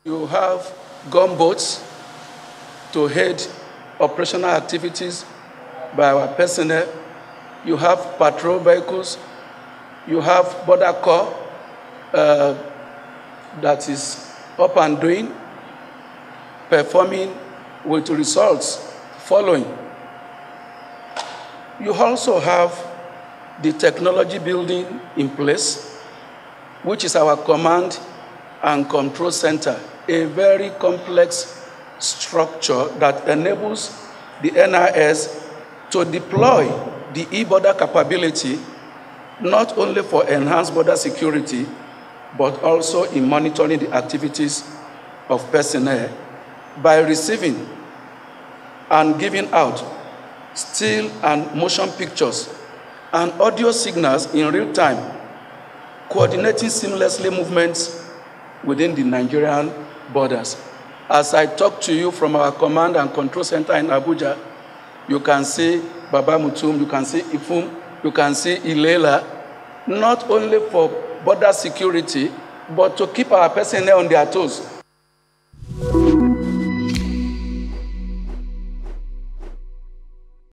You have gunboats to aid operational activities by our personnel. You have patrol vehicles. You have border corps that is up and doing, performing with results following. You also have the technology building in place, which is our command and control center, a very complex structure that enables the NIS to deploy the e-border capability not only for enhanced border security, but also in monitoring the activities of personnel by receiving and giving out still and motion pictures and audio signals in real time, coordinating seamlessly movements within the Nigerian borders. As I talk to you from our command and control center in Abuja, you can see Baba Mutum, you can see Ifum, you can see Ilela, not only for border security, but to keep our personnel on their toes.